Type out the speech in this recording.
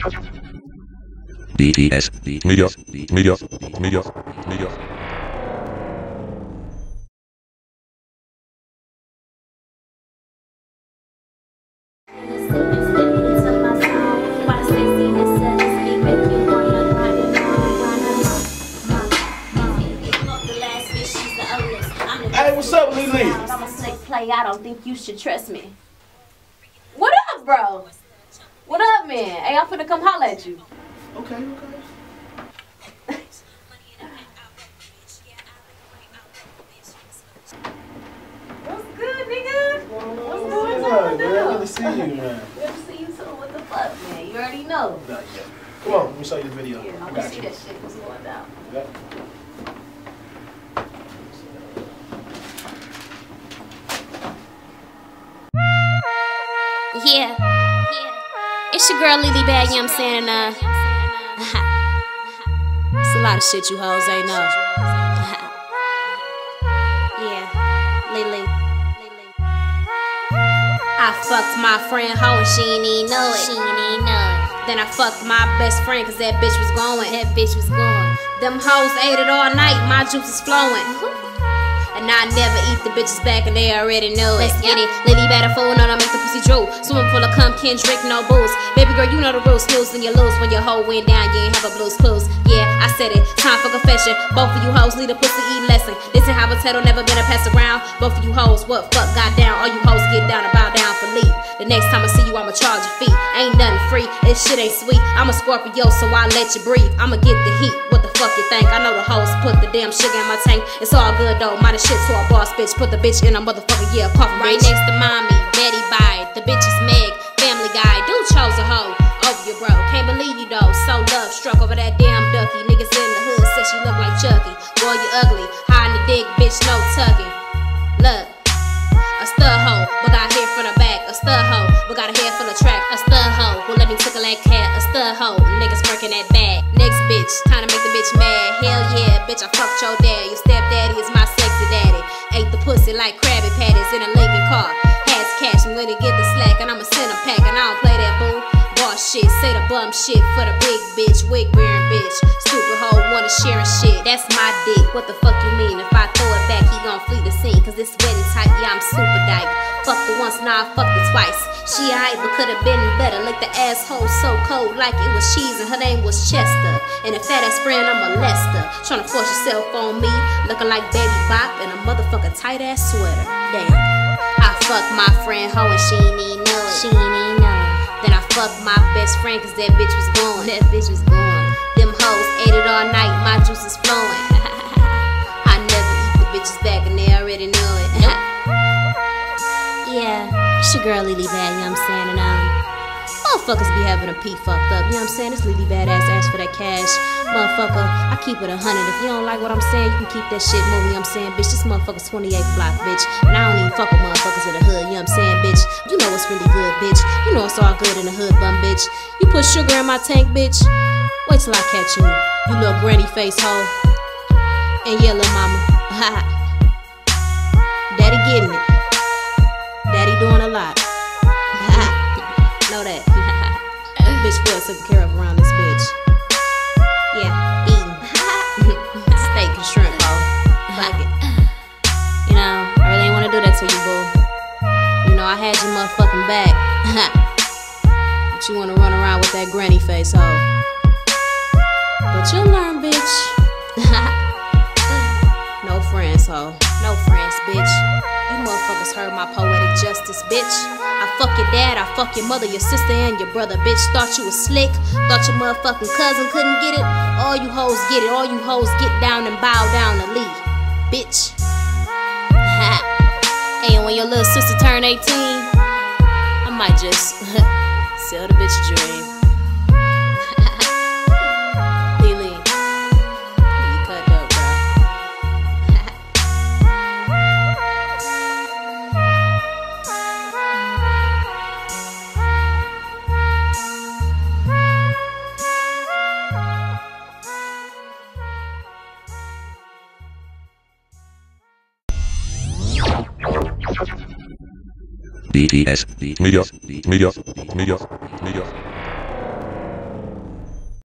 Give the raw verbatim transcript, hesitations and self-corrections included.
D T S Media Media Media Media. Hey, what's up, Lily? I'm a slick play. I don't think you should trust me. What up, bro? What up, man? Hey, I'm finna come holler at you. Okay, okay. What's good, nigga? What's going on, on, man? dude? Good to see you, man. Good to see you too. What the fuck, man? You already know. Not yet. Come on, let me show you the video. Yeah, I I'm gonna got see you. that shit. What's going down? Yep. Yeah, yeah. It's your girl Lily Bag, you know what I'm saying? And, uh, it's a lot of shit you hoes ain't know. Yeah, Lily. I fucked my friend hoe and she ain't even know it. She ain't even know it. Then I fucked my best friend cause that bitch was going. That bitch was going. Them hoes ate it all night, my juice is flowing. And I never eat the bitches back and they already know it. Let's get it. Lily better fool, no, I make the pussy drool. Swimming full of cum, Kendrick, no booze. Baby girl, you know the rules, snooze when you lose. When your hoe went down, you ain't have a blues clues. Yeah, I said it, time for confession. Both of you hoes need a pussy eat lesson. This ain't how a potato never been a pass around. Both of you hoes, what fuck got down? All you hoes get down and bow down for leave. The next time I see you, I'ma charge your fee. Ain't nothing free, this shit ain't sweet. I'm a Scorpio, so I let you breathe. I'ma get the heat, what the fuck you think? I know the hoes put the damn sugar in my tank. It's all good though, minor shit to a boss bitch. Put the bitch in a motherfucker, yeah, coffin right bitch. Next to mommy, Betty Bide. The bitch is Meg, Family Guy. Dude chose a hoe over your bro. Can't believe you though, so love struck over that damn ducky. Niggas in the hood said she look like Chucky. Boy, you ugly, hiding the dick, bitch, no tucking. Look, a stud hoe, but got hair from the back. A stud hoe, but got a hair full of track. A stud hoe, will let me tickle that cat. A stud hoe, niggas working that bag. Next bitch, time to make the bitch mad. Hell yeah, bitch, I fucked your dad. Your stepdaddy is my sexy daddy. Ate the pussy like Krabby Patties in a Lincoln car. Has cash, I'm gonna get the slack, and I'ma send a pack, and I don't play that boo. Boss shit, say the bum shit for the big bitch, wig wearing bitch. Stupid hoe wanna share shit. That's my dick. What the fuck you mean? If I throw it back, he gon' flee the scene. Cause this wedding tight, yeah, I'm super dyke. Fuck the once, now I fucked it twice. She alright, but could've been better. Lick the asshole so cold, like it was cheese, and her name was Chester. And if that ass friend, I'm a Lester. Tryna force yourself on me, looking like Baby Bop in a motherfucking tight ass sweater. Damn. I fucked my friend hoe and she ain't even know it. She ain't even know it. Then I fucked my best friend cause that bitch was going. That bitch was going. Them hoes ate it all night, my juice is flowing. I never eat the bitches back and they already know it. Yeah, it's your girl Lily Bad, you know what I'm saying? And um, motherfuckers be having a pee fucked up, you know what I'm saying? It's Lily Badass, ask for that cash. Motherfucker, I keep it a hundred. If you don't like what I'm saying, you can keep that shit moving, you know what I'm saying? Bitch, this motherfucker's twenty-eighth block, bitch. And I don't even fuck with motherfuckers in the hood, you know what I'm saying, bitch? You know what's really good, bitch. You know it's all good in the hood, bum, bitch. You put sugar in my tank, bitch. Wait till I catch you, you little granny face hoe. And yeah, little mama. Daddy getting it. Daddy doing a lot. Know that. Bitch well taken care of around this bitch. Yeah, eating. Steak and shrimp, ho. Fuck it. You know, I really ain't wanna do that to you, boo. You know, I had your motherfucking back. But you wanna run around with that granny face, ho. But you'll learn, bitch. No friends, ho. No friends, bitch. You motherfuckers heard my poetic justice, bitch. I fuck your dad, I fuck your mother, your sister, and your brother, bitch. Thought you was slick, thought your motherfucking cousin couldn't get it. All you hoes get it, all you hoes get down and bow down to Lee, bitch. And when your little sister turn eighteen, I might just sell the bitch a dream. Lily, you cut up, bro. D T S Media Media Media Media